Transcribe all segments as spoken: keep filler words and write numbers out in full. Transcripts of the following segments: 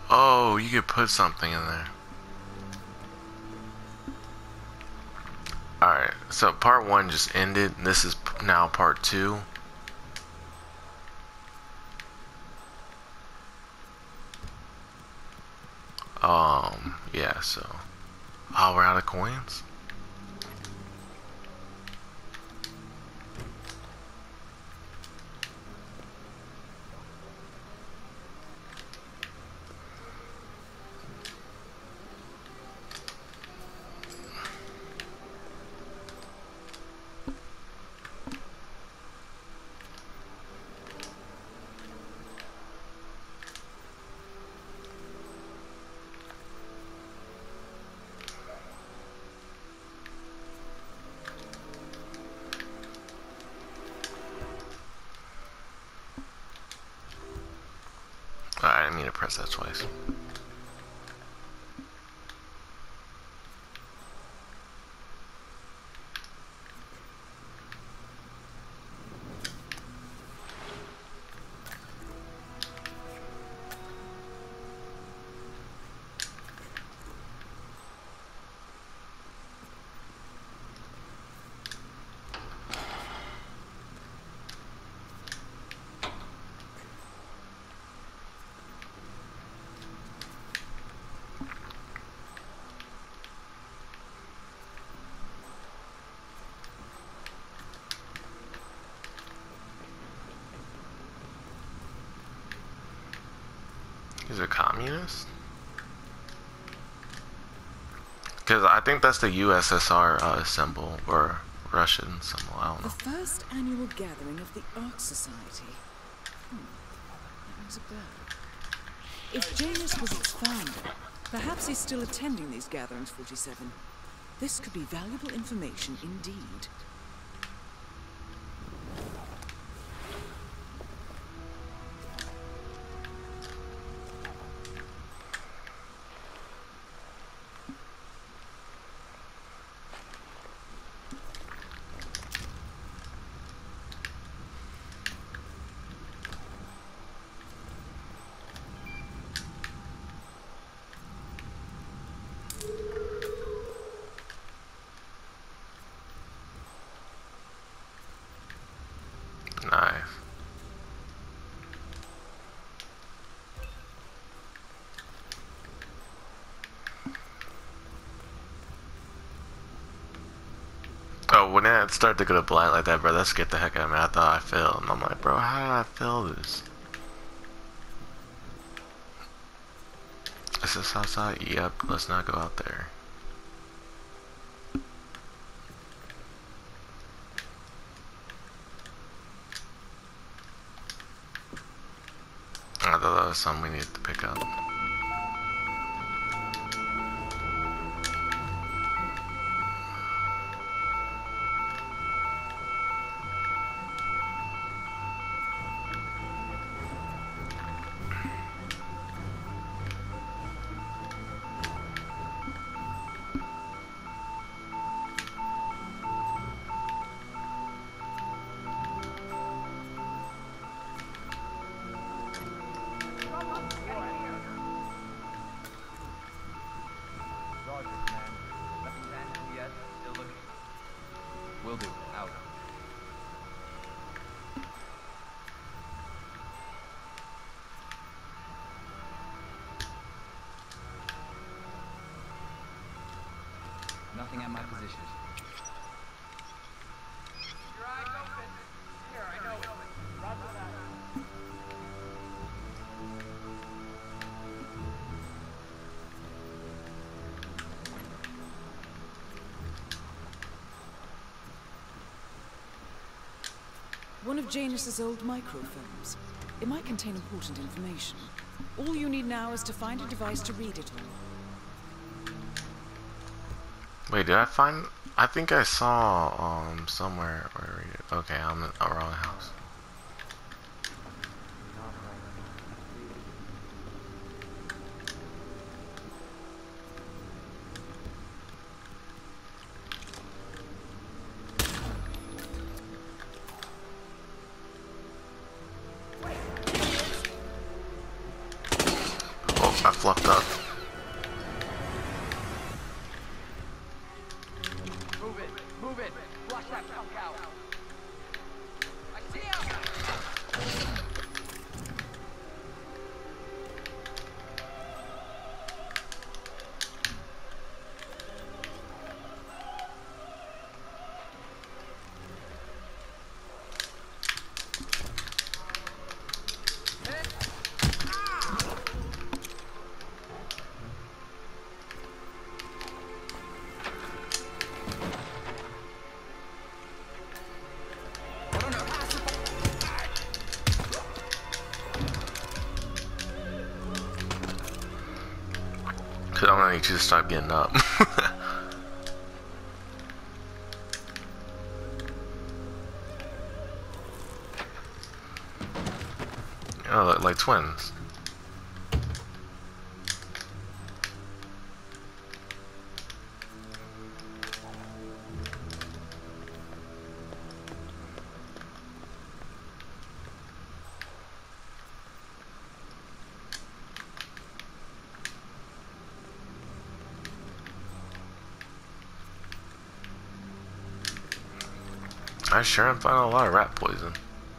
Oh, you could put something in there. Alright, so part one just ended. This is now part two. Um, yeah, so. Oh, we're out of coins? Alright, I didn't mean to press that twice. He's a communist? Because I think that's the U S S R uh, symbol, or Russian symbol, I don't know. The first annual gathering of the Art Society. Hmm, that rings a bell. If Janus was its founder, perhaps he's still attending these gatherings, forty-seven. This could be valuable information indeed. Nice. Oh, when it started to go to black like that, bro, that scared the heck out of me. I thought I failed. And I'm like, bro, how did I fail this? Is this outside? Yep, let's not go out there. I thought that was something we needed to pick up. Nothing at my position. Your eyes open. Here, I know it. Roger that. One of Janus's old microfilms. It might contain important information. All you need now is to find a device to read it on. Wait, did I find? I think I saw um somewhere where. We, okay, I'm in the wrong house. I fluffed up. Move it, move it. Flush that punk out. I see him. Cause I'm gonna need you to stop getting up. Oh, look like twins. I sure am finding a lot of rat poison.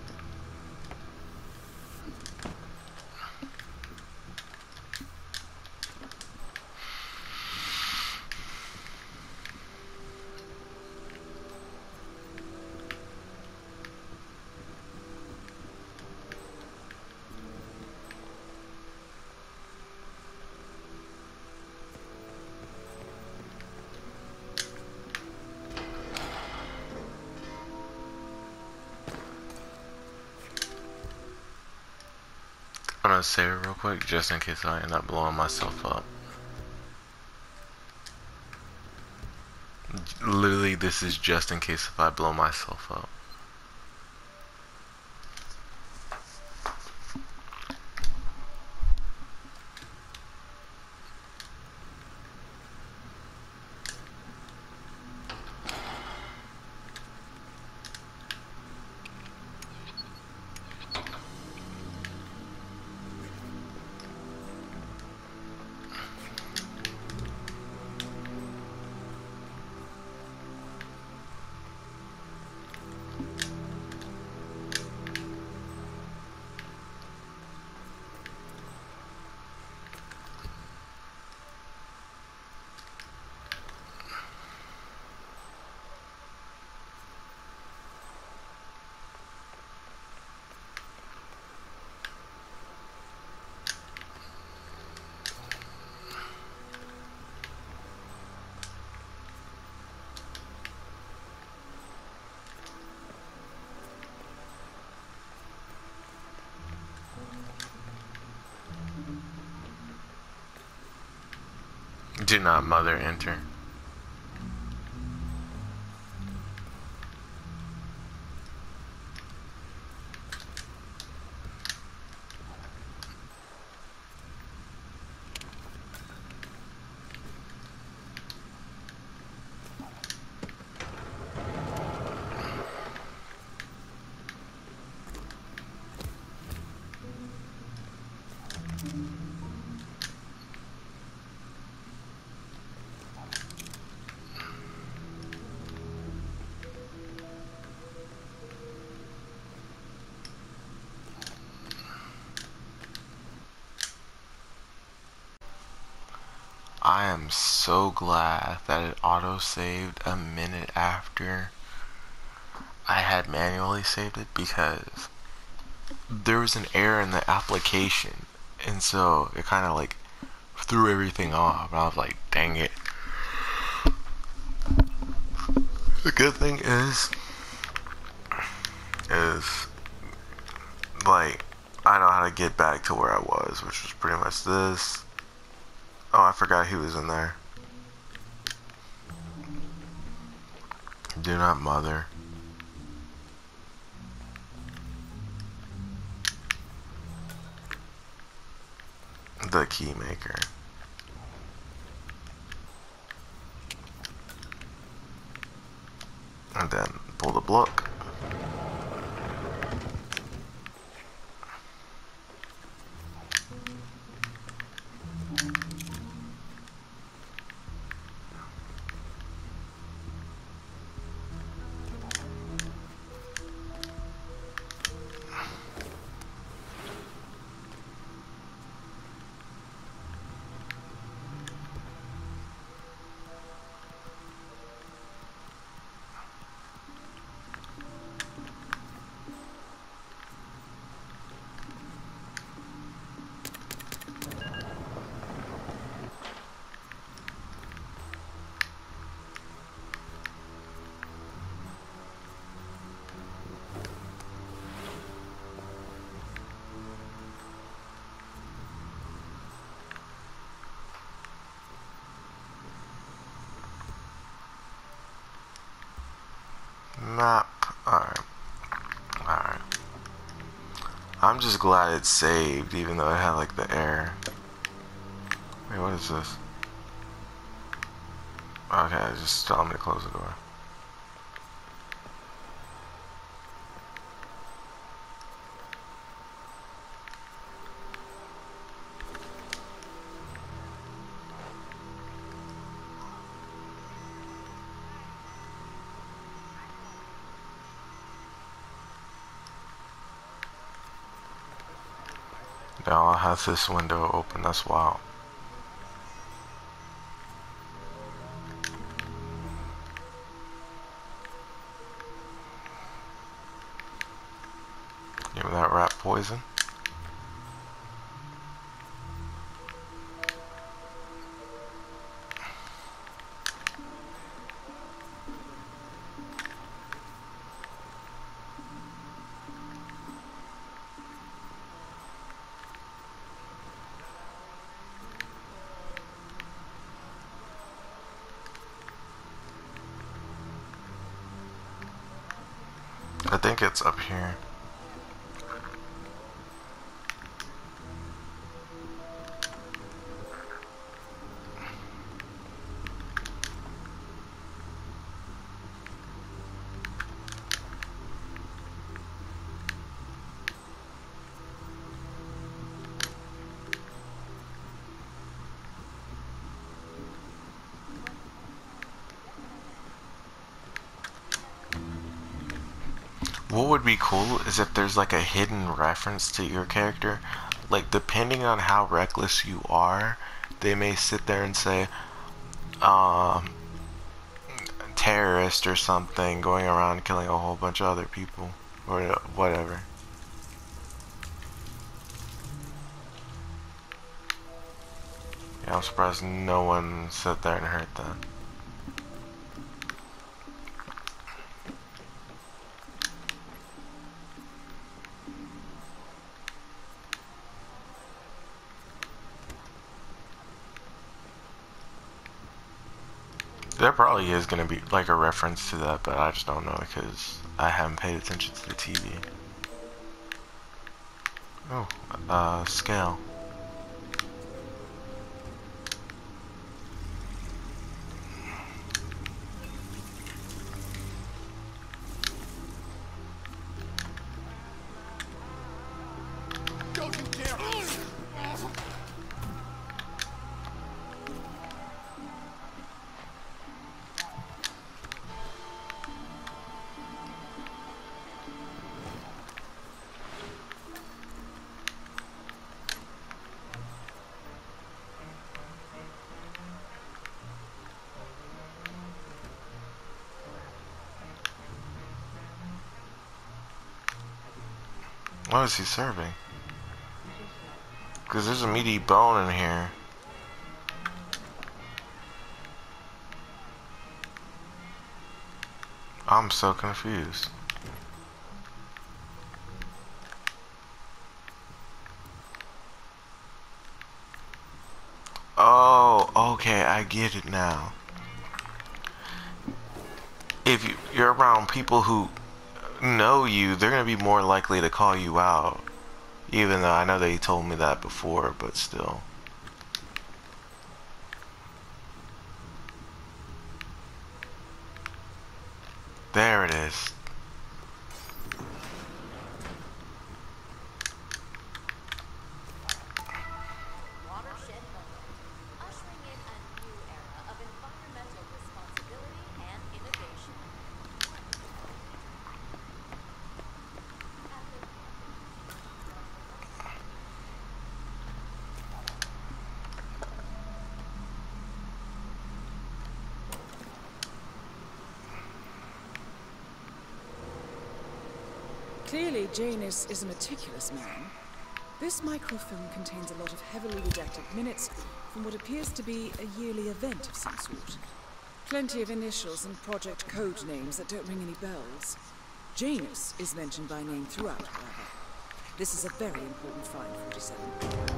I'm gonna save it real quick just in case I end up blowing myself up. Literally, this is just in case if I blow myself up. Do not mother enter. I am so glad that it auto-saved a minute after I had manually saved it, because there was an error in the application, and so it kind of like threw everything off, and I was like, dang it. The good thing is, is like, I know how to get back to where I was, which was pretty much this. Oh, I forgot he was in there. Do not mother. The key maker. And then pull the block. I'm just glad it's saved, even though it had like the error. Wait, what is this? Okay, just tell me to close the door. Now I'll have this window open, that's wild. Give me that rat poison. I think it's up here. What would be cool is if there's like a hidden reference to your character. Like, depending on how reckless you are, they may sit there and say, um, terrorist or something, going around killing a whole bunch of other people, or whatever. Yeah, I'm surprised no one sat there and heard that. There probably is going to be like a reference to that, but I just don't know because I haven't paid attention to the T V. Oh, uh, scale. Don't you dare! What is he serving? Because there's a meaty bone in here. I'm so confused. Oh, okay, I get it now. If you, you're around people who know you, they're going to be more likely to call you out. Even though I know they told me that before, but still. There it is. Watershed moment, ushering in a new era of environmental responsibility and innovation. Clearly, Janus is a meticulous man. This microfilm contains a lot of heavily redacted minutes from what appears to be a yearly event of some sort. Plenty of initials and project code names that don't ring any bells. Janus is mentioned by name throughout, however. This is a very important find, forty-seven.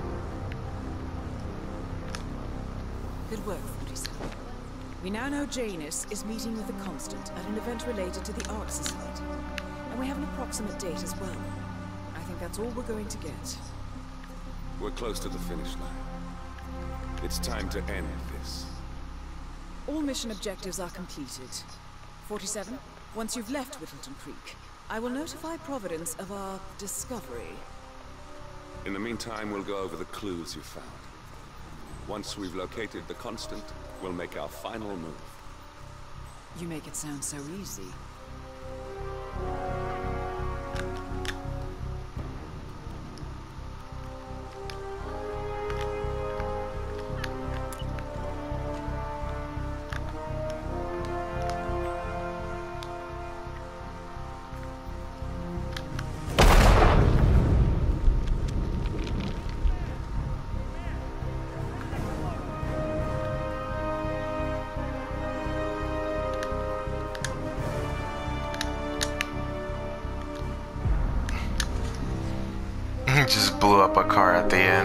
Good work, forty-seven. We now know Janus is meeting with the Constant at an event related to the Art Society. And we have an approximate date as well. I think that's all we're going to get. We're close to the finish line. It's time to end this. All mission objectives are completed. forty-seven, once you've left Whittleton Creek, I will notify Providence of our discovery. In the meantime, we'll go over the clues you found. Once we've located the constant, we'll make our final move. You make it sound so easy. Just blew up a car at the end.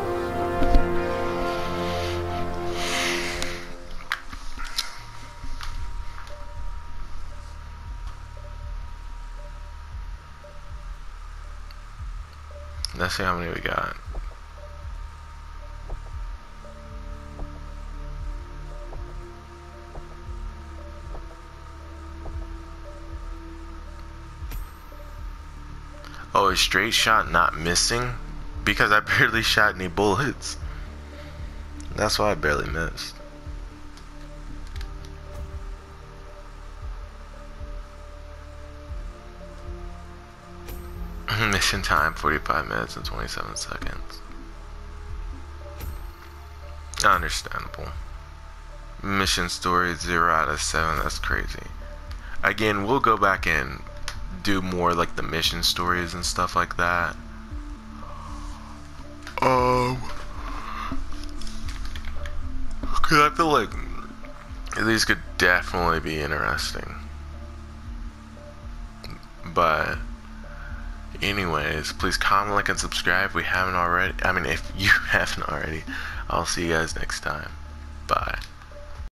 Let's see how many we got. Oh, a straight shot not missing? Because I barely shot any bullets. That's why I barely missed. Mission time forty-five minutes and twenty-seven seconds. Understandable. Mission story zero out of seven. That's crazy. Again, we'll go back and do more like the mission stories and stuff like that. Um, cause I feel like these could definitely be interesting. But anyways, please comment, like, and subscribe if we haven't already. I mean, if you haven't already. I'll see you guys next time. Bye.